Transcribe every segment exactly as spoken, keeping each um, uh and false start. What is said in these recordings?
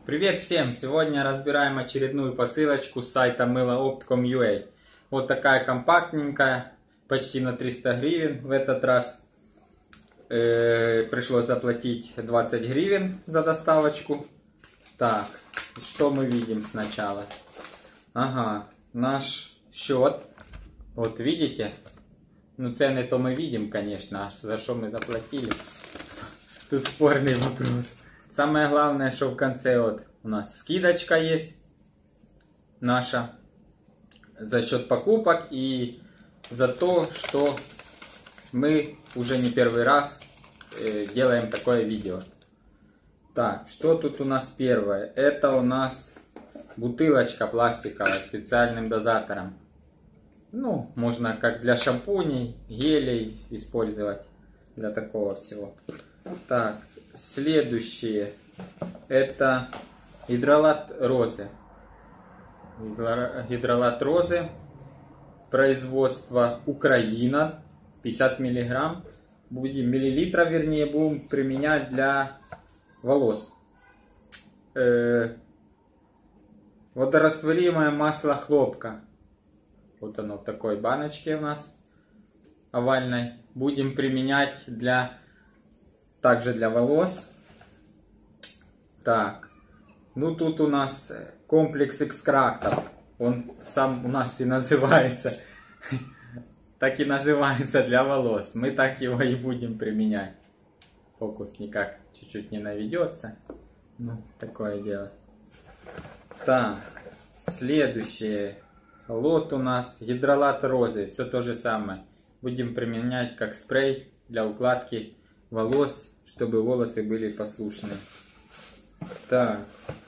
Привет всем! Сегодня разбираем очередную посылочку с сайта мыло-опт точка ком точка ю а. Вот такая компактненькая, почти на триста гривен. В этот раз э, пришлось заплатить двадцать гривен за доставочку. Так, что мы видим сначала? Ага, наш счет. Вот видите? Ну, цены то мы видим, конечно, а за что мы заплатили? Тут спорный вопрос. Самое главное, что в конце вот у нас скидочка есть наша за счет покупок и за то, что мы уже не первый раз э, делаем такое видео. Так, что тут у нас первое? Это у нас бутылочка пластиковая с специальным дозатором. Ну, можно как для шампуней, гелей использовать для такого всего. Так, следующее. Это гидролат розы. Гидролат розы. Производство Украина. пятьдесят миллиграмм. Будем, миллилитров, вернее, будем применять для волос. Э, водорастворимое масло хлопка. Вот оно в такой баночке у нас овальной. Будем применять для также для волос. Так, ну тут у нас комплекс экстрактов. Он сам у нас и называется, так и называется для волос. Мы так его и будем применять. Фокус никак чуть-чуть не наведется. Ну, такое дело. Так, следующее. Лот у нас гидролат розы. Все то же самое. Будем применять как спрей для укладки волос, чтобы волосы были послушны. Так.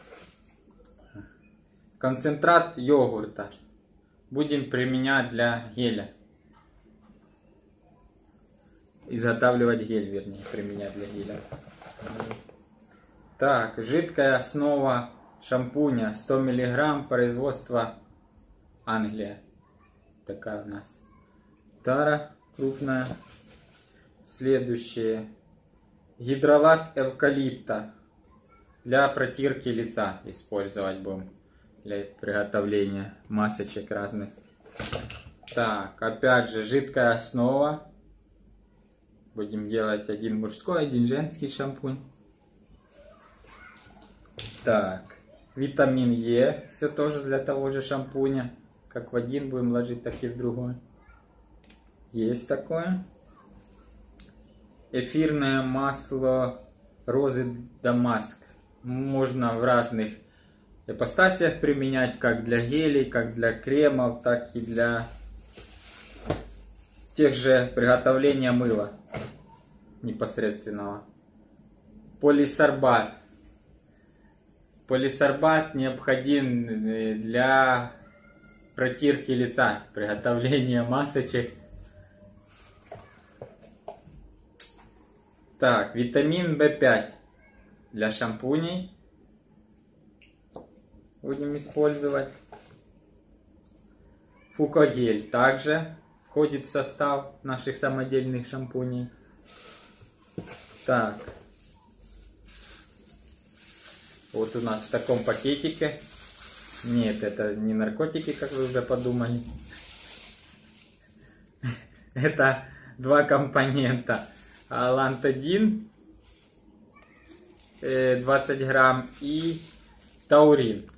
Концентрат йогурта. Будем применять для геля. Изготавливать гель, вернее, применять для геля. Так, жидкая основа шампуня сто миллиграмм, производство Англия. Такая у нас тара крупная. Следующее. Гидролат эвкалипта. Для протирки лица использовать будем. Для приготовления масочек разных. Так, опять же, жидкая основа. Будем делать один мужской, один женский шампунь. Так, витамин Е. Все тоже для того же шампуня. Как в один будем ложить, так и в другой. Есть такое. Эфирное масло розы Дамаск. Можно в разных ипостасях применять, как для гелей, как для кремов, так и для тех же приготовления мыла непосредственного. Полисорбат. Полисорбат необходим для протирки лица, приготовления масочек. Так, витамин В пять для шампуней будем использовать. Фукогель также входит в состав наших самодельных шампуней. Так, вот у нас в таком пакетике. Нет, это не наркотики, как вы уже подумали. Это два компонента. Алантадин двадцать грамм и таурин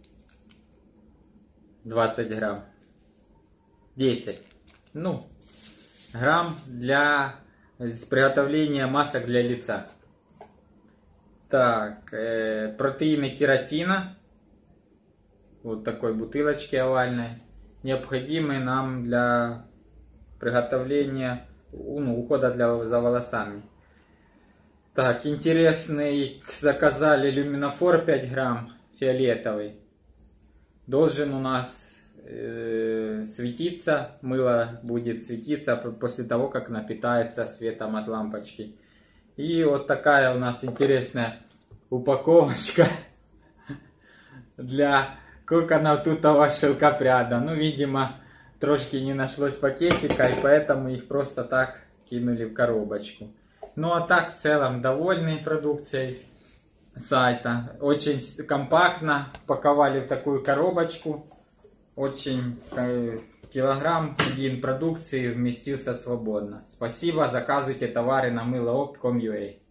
двадцать грамм. десять. Ну, грамм для приготовления масок для лица. Так, э, протеины кератина. Вот такой бутылочки овальной. Необходимые нам для приготовления, ну, ухода для, за волосами. Так, интересный, заказали люминофор пять грамм, фиолетовый. Должен у нас э, светиться, мыло будет светиться после того, как напитается светом от лампочки. И вот такая у нас интересная упаковочка для коконов тутового шелкопряда. Ну, видимо, трошки не нашлось пакетика, и поэтому их просто так кинули в коробочку. Ну, а так, в целом, довольны продукцией. сайта. Очень компактно паковали в такую коробочку. Очень э, килограмм один продукции вместился свободно. Спасибо, заказывайте товары на мыло опт точка ком точка ю а.